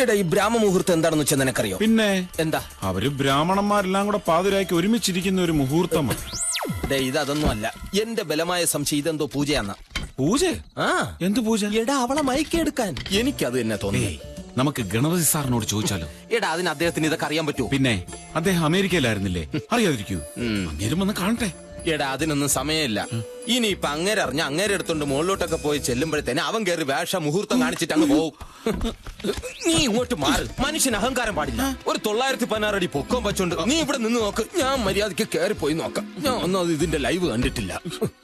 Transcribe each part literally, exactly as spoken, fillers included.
എടാ ഈ ബ്രാഹ്മ മുഹൂർത്തം എന്താണെന്ന് വെച്ചാൽ നിനക്കറിയോ? പിന്നെ എന്താ? അവര് ബ്രാഹ്മണന്മാരെല്ലാം കൂടെ പാതിരാക്കി ഒരുമിച്ചിരിക്കുന്ന ഒരു മുഹൂർത്തമാണ്. ഡേ ഇത് അതൊന്നും അല്ല. എന്റെ ബലമായ സംശയം ഇതെന്തോ പൂജയാന്ന. പൂജ? ആ എന്ത് പൂജ? എടാ അവളെ മയക്കെടുക്കാൻ. എനിക്കത് തന്നെ തോന്നി. നമുക്ക് ഗണപതി സാറിനോട് ചോദിച്ചാലോ? എടാ അതിന് അദ്ദേഹത്തിന് ഇതൊക്കെ അറിയാൻ പറ്റുമോ? പിന്നെ അദ്ദേഹം അമേരിക്കയിലായിരുന്നില്ലേ? അറിയാതിരിക്കൂ. അങ്ങേരും വന്ന് കാണട്ടെ. എടാ അതിനൊന്നും സമയമില്ല. ഇനിയിപ്പൊ അങ്ങേരെ അറിഞ്ഞ അങ്ങേരെ എടുത്തോണ്ട് മുകളിലോട്ടൊക്കെ പോയി ചെല്ലുമ്പോഴത്തേനെ അവൻ കയറി വേഷ മുഹൂർത്തം കാണിച്ചിട്ട് അങ്ങ് പോവും. നീ ഇങ്ങോട്ട് മാറി. മനുഷ്യന് അഹങ്കാരം പാടില്ല. ഒരു തൊള്ളായിരത്തി പതിനാറ് അടി പൊക്കം വെച്ചോണ്ട് നീ ഇവിടെ നിന്ന് നോക്ക്. ഞാൻ മര്യാദക്ക് കയറി പോയി നോക്കാം. ഞാൻ ഒന്നും അത് ഇതിന്റെ ലൈവ് കണ്ടിട്ടില്ല.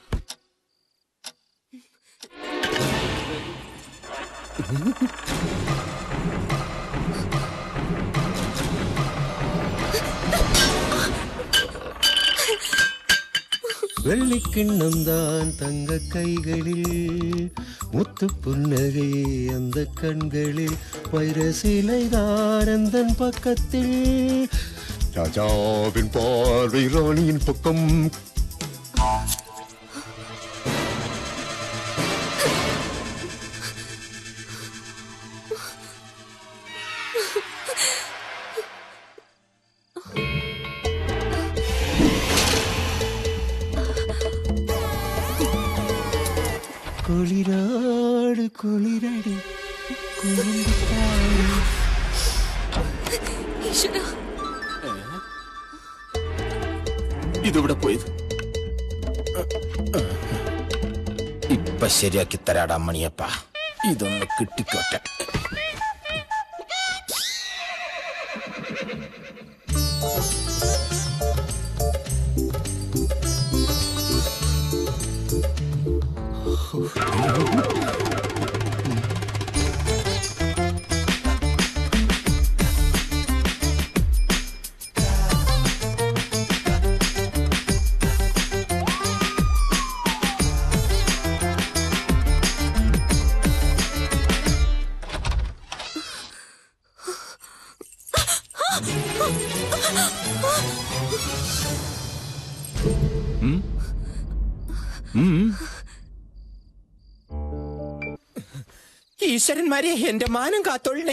வெள்ளிக்கிண்ணம்தான் தங்க கைகளில் முத்து புன்னகை அந்த கண்களில் வைர சிலைதான் அந்தன் பக்கத்தில் ராஜாவின் பார்வை ராணியின் பக்கம். കുളിരാട് കുളിരടി ഇതിവിടെ പോയത് ഇപ്പൊ ശരിയാക്കി തരാടാ മണിയപ്പ. ഇതൊന്ന് കിട്ടിക്കോട്ടെ. ഈശ്വരന്മാരെ എന്റെ മാനം കാത്തോളണേ.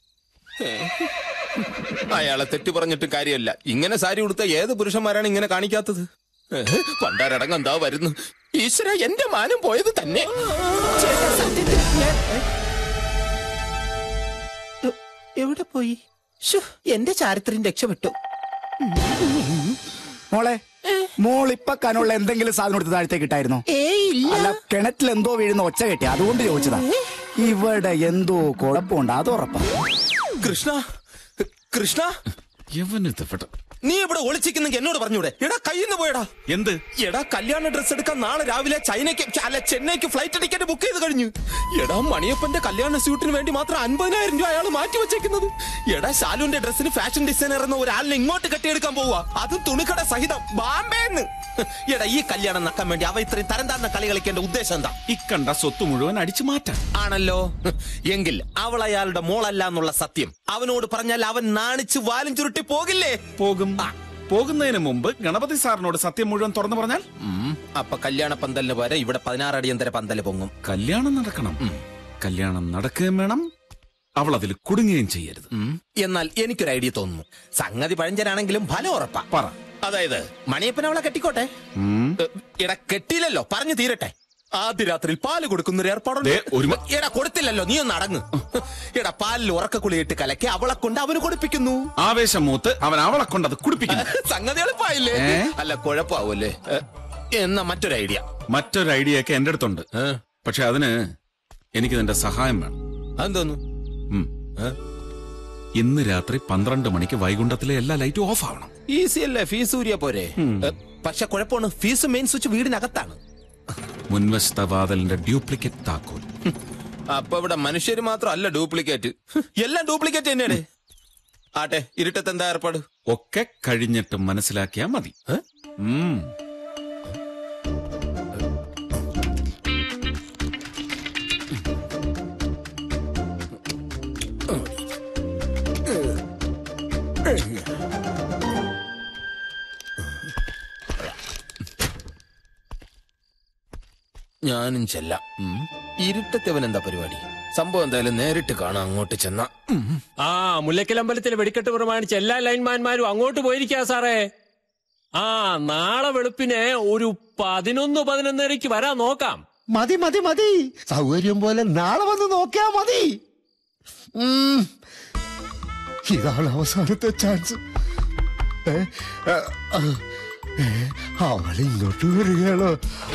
അയാളെ തെറ്റു പറഞ്ഞിട്ട് കാര്യമല്ല. ഇങ്ങനെ സാരി ഉടുത്ത ഏത് പുരുഷന്മാരാണ് ഇങ്ങനെ കാണിക്കാത്തത്? പണ്ടാരടങ്ങ് എന്താ വരുന്നു. ഈശ്വര എന്റെ മാനം പോയത് തന്നെ. എവിടെ പോയി? എന്റെ ചാരിത്രം രക്ഷപ്പെട്ടു. മോളെ മോളിപ്പൊ കനുള്ള എന്തെങ്കിലും സാധനം എടുത്ത് താഴത്തേക്ക് ഇട്ടായിരുന്നോ? അല്ല കിണറ്റിൽ എന്തോ വീഴുന്ന ഒച്ച കെട്ടി അതുകൊണ്ട് ചോദിച്ചതാ. ഇവിടെ എന്തോ കുഴപ്പമുണ്ട്, അത് ഉറപ്പാ. കൃഷ്ണ കൃഷ്ണ നീ ഇവിടെ ഒളിച്ചിക്കുന്നെങ്കിൽ എന്നോട് പറഞ്ഞൂടെ? എടാ കയ്യിന്ന് പോയടാ. എന്ത്? എടാ കല്യാണ ഡ്രസ് എടുക്കാൻ നാളെ രാവിലെ ചൈനയ്ക്ക് അല്ല ചെന്നൈക്ക് ഫ്ലൈറ്റ് ടിക്കറ്റ് ബുക്ക് ചെയ്ത് കഴിഞ്ഞു. എടാ മണിയപ്പന്റെ കല്യാണ സ്യൂട്ടിന് വേണ്ടി മാത്രം അൻപതിനായിരം രൂപ അയാൾ മാറ്റി വെച്ചേക്കുന്നത്. എടാ ശാലുവിന്റെ ഡ്രസ്സിന് ഫാഷൻ ഡിസൈനർ എന്ന ഒരാളിനെ ഇങ്ങോട്ട് കെട്ടിയെടുക്കാൻ പോവാ. അതും തുണിക്കട സഹിതം ബാംബേന്ന്. എടാ ഈ കല്യാണം നക്കാൻ വേണ്ടി അവ ഇത്രയും തരം താഴ്ന്ന കളി കളിക്കേണ്ട ഉദ്ദേശം എന്താ? ഇക്കണ്ട സ്വത്ത് മുഴുവൻ അടിച്ചു മാറ്റാൻ ആണല്ലോ. എങ്കിൽ അവൾ അയാളുടെ മോളല്ല എന്നുള്ള സത്യം അവനോട് പറഞ്ഞാൽ അവൻ നാണിച്ച് വാലും ചുരുട്ടി പോകില്ലേ? പോകും. പോകുന്നതിന് മുമ്പ് ഗണപതി സാറിനോട് സത്യം മുഴുവൻ തുറന്നു പറഞ്ഞാൽ അപ്പൊ കല്യാണ പന്തലിന് പോലെ ഇവിടെ പതിനാറ് അടിയന്തര പന്തല് പൊങ്ങും. കല്യാണം നടക്കണം. കല്യാണം നടക്കുകയും വേണം, അവൾ അതിൽ കുടുങ്ങുകയും ചെയ്യരുത്. എന്നാൽ എനിക്കൊരു ഐഡിയ തോന്നുന്നു. സംഗതി പഴഞ്ചനാണെങ്കിലും ഫലം ഉറപ്പാ. പറ. അതായത് മണിയപ്പൻ അവളെ കെട്ടിക്കോട്ടെ. ഇട കെട്ടിയില്ലല്ലോ, പറഞ്ഞു തീരട്ടെ. ആദ്യ രാത്രിയിൽ പാല് കൊടുക്കുന്നൊരു ഏർപ്പാടുണ്ട്. എടാ കൊടുത്തില്ലല്ലോ, നീ ഒന്ന് അടങ്ങ്. എടാ പാലിൽ ഉറക്കക്കുളിയിട്ട് കലക്കി അവളെ കൊണ്ട് അവന് കൊടുപ്പിക്കുന്നു. ആവേശം മൂത്ത് അവൻ അവളെ കൊണ്ട് അത് കുടിപ്പിക്കുന്നു. സംഗതി എളുപ്പമായില്ലേ? അല്ല കുഴപ്പാവൂല്ലേ? എന്നാ മറ്റൊരു ഐഡിയ. മറ്റൊരു ഐഡിയ ഒക്കെ എന്റെ അടുത്തുണ്ട്. പക്ഷെ അതിന് എനിക്ക് നിന്റെ സഹായം വേണം. അതെന്തോന്നു? ഇന്ന് രാത്രി പന്ത്രണ്ട് മണിക്ക് വൈകുണ്ഠത്തിലെ എല്ലാ ലൈറ്റും ഓഫ് ആവണം. ഈസി അല്ലേ? ഫീസ് ഊരിയ പോരെ. പക്ഷെ കുഴപ്പമാണ്, ഫീസ് മെയിൻ സ്വിച്ച് വീടിനകത്താണ്. മുൻവശത്തെ വാതിലിന്റെ ഡ്യൂപ്ലിക്കേറ്റ് താക്കോൽ. അപ്പൊ ഇവിടെ മനുഷ്യര് മാത്രമല്ല ഡ്യൂപ്ലിക്കേറ്റ്, എല്ലാം ഡ്യൂപ്ലിക്കേറ്റ് തന്നെയാണ്. ആട്ടെ, ഇരുട്ടത്ത് എന്താ ഏർപ്പാട്? ഒക്കെ കഴിഞ്ഞിട്ട് മനസ്സിലാക്കിയാ മതി. ഞാനും ചെല്ലാം. ഇരുട്ടത്തവൻ എന്താ പരിപാടി? സംഭവം എന്തായാലും നേരിട്ട് കാണാം അങ്ങോട്ട് ചെന്ന. ആ മുല്ലക്കലമ്പലത്തിലെ വെടിക്കെട്ട് പ്രമാണിച്ച് എല്ലാ ലൈൻമാൻമാരും അങ്ങോട്ട് പോയിരിക്കാ സാറേ. ആ നാളെ വെളുപ്പിന് ഒരു പതിനൊന്ന് പതിനൊന്നരയ്ക്ക് വരാൻ നോക്കാം. മതി മതി മതി, സൗകര്യം പോലെ നാളെ വന്ന് നോക്കിയാ മതി. ഇതാണ് അവസാനത്തെ ചാൻസ്. അവൾ ഇങ്ങോട്ട് വരികയാണോ?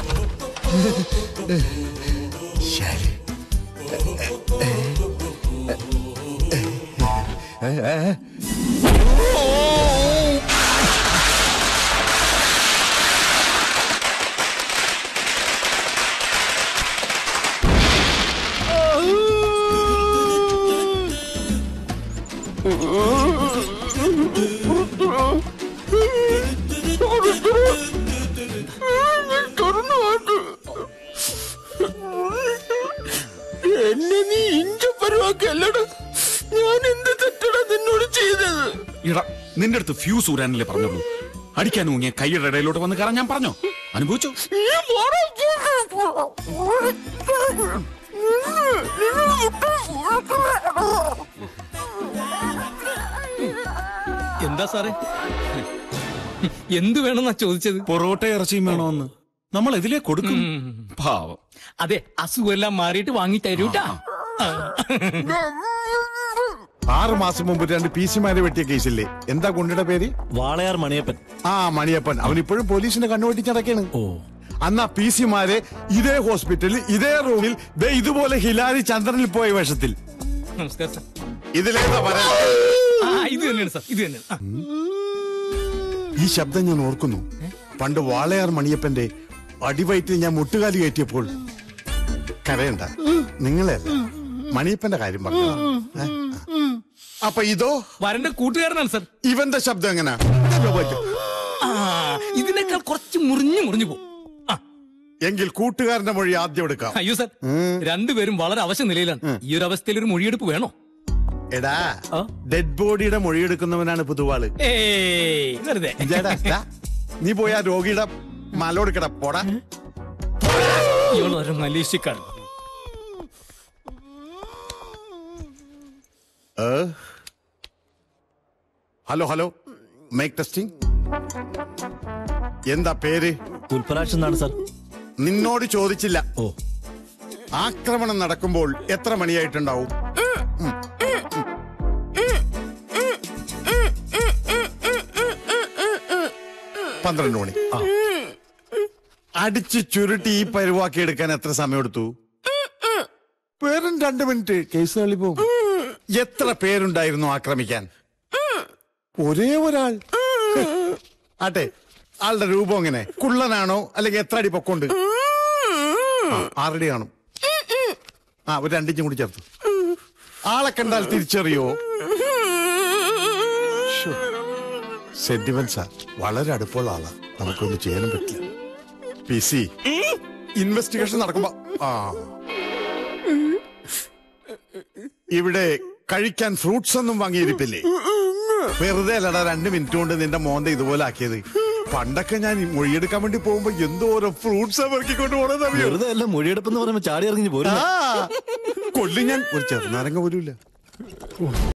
ശരി. എന്നെ നീ ഇഞ്ച പരുവാക്കല്ലട. ഞാൻ എന്ത് തെറ്റടാ നിന്നോട് ചെയ്തത്? ഇടാ, നിന്റെ അടുത്ത് ഫ്യൂസ് ഊരാനല്ലേ പറഞ്ഞോളൂ. അടിക്കാൻ ഊങ്ങിയ കൈയുടെ ഇടയിലോട്ട് വന്ന് കയറാൻ ഞാൻ പറഞ്ഞോ? അനുഭവിച്ചോ? എന്താ സാറേ, എന്ത് വേണമെന്നാ ചോദിച്ചത്? പൊറോട്ട ഇറച്ചിയും വേണോന്ന്. നമ്മൾ ഇതിലേ കൊടുക്കും. പാവം. അതെ, അസുഖമെല്ലാം മാറിയിട്ട് വാങ്ങി തരൂട്ടാ. ആറു മാസം മുമ്പ് രണ്ട് പി സിമാരെ വെട്ടിയ കേസില്ലേ, എന്താ ഗുണ്ടയുടെ പേര്? വാളയാർ മണിയപ്പൻ. ആ മണിയപ്പൻ. അവൻ ഇപ്പോഴും പോലീസിന്റെ കണ്ണുവെട്ടിച്ച് നടക്കാണ്. ഓ, അന്ന് ആ പി സിമാരെ ഇതേ ഹോസ്പിറ്റലിൽ ഇതേ റൂമിൽ ദേ ഇതുപോലെ ഹിലാരി ചന്ദ്രനിൽ പോയ വേഷത്തിൽ. നമസ്കാരം സാർ. ഇതിലേതാ പറയാ? ഇത് തന്നെയാണ് സാർ, ഇത് തന്നെയാണ്. ഈ ശബ്ദം ഞാൻ ഓർക്കുന്നു. പണ്ട് വാളയാർ മണിയപ്പന്റെ അടിവയറ്റിൽ ഞാൻ മുട്ടുകാലി കയറ്റിയപ്പോൾ. കരയണ്ട, നിങ്ങളെ മണിയപ്പന്റെ കാര്യം പറഞ്ഞു. അപ്പൊ ഇതോ വരന്റെ കൂട്ടുകാരനാണ് സാർ. ഇവന്റെ ശബ്ദം എങ്ങനാ? ഇതിനേക്കാൾ കുറച്ച് മുറിഞ്ഞു മുറിഞ്ഞു പോകും. എങ്കിൽ കൂട്ടുകാരന്റെ മൊഴി ആദ്യം എടുക്കാം. അയ്യോ സാർ, രണ്ടുപേരും വളരെ അവശ നിലയിലാണ്. ഈ ഒരു അവസ്ഥയിൽ ഒരു മൊഴിയെടുപ്പ് വേണോ? എടാ, ഡെഡ് ബോഡിയുടെ മൊഴിയെടുക്കുന്നവനാണ് പുതുവാള്. ഏയ് വെറുതെ. നീ പോയി ആ രോഗിയുടെ മലോടുക്കട പോടാ. ഇവളൊരു മലേഷ്യക്കാരൻ. Hello hello, mike testing. എന്താ പേര്? പുൽപ്പരാജ് എന്നാണ് സാർ. നിന്നോട് ചോദിച്ചില്ല. ഓ, ആക്രമണം നടക്കുമ്പോൾ എത്ര മണിയായിട്ടുണ്ടാവും? പന്ത്രണ്ട് മണി. അടിച്ച് ചുരുട്ടി ഈ പരുവാക്കി എടുക്കാൻ എത്ര സമയം എടുത്തു? വെറും രണ്ട് മിനിറ്റ്. കേസ് തള്ളി പോകും. എത്ര പേരുണ്ടായിരുന്നു ആക്രമിക്കാൻ? ഒരേ ഒരാൾ. ആട്ടെ, ആളുടെ രൂപം എങ്ങനെ? കുള്ളനാണോ അല്ലെങ്കിൽ എത്ര അടി പൊക്കമുണ്ട്? ആറടി കാണും. ആ, ഒരു രണ്ടിഞ്ചും കൂടി ചേർത്തു. ആളെ കണ്ടാൽ തിരിച്ചറിയോ? സെന്റിമെന്റ്സാ. വളരെ അടുപ്പമുള്ള ആളാ. നമുക്കൊന്നും ചെയ്യാനും പറ്റില്ല. പി സി ഇൻവെസ്റ്റിഗേഷൻ നടക്കുമ്പോ ആ ഇവിടെ കഴിക്കാൻ ഫ്രൂട്ട്സ് ഒന്നും വാങ്ങിയിരിപ്പില്ലേ? വെറുതെ അല്ലടാ രണ്ട് മിനിറ്റ് കൊണ്ട് നിന്റെ മോന്ത ഇതുപോലെ ആക്കിയത്. പണ്ടൊക്കെ ഞാൻ മൊഴിയെടുക്കാൻ വേണ്ടി പോകുമ്പോ എന്തോരം ഫ്രൂട്ട്സ് പെറുക്കിക്കൊണ്ട് പോണെന്ന് അറിയോ? വെറുതെ അല്ല, മൊഴിയെടുപ്പെന്ന് പറയുമ്പോ ചാടി ഇറങ്ങി പോരും. കൊല്ലി ഞാൻ ഒരു ചെറുനാരങ്ങ പോലും ഇല്ല.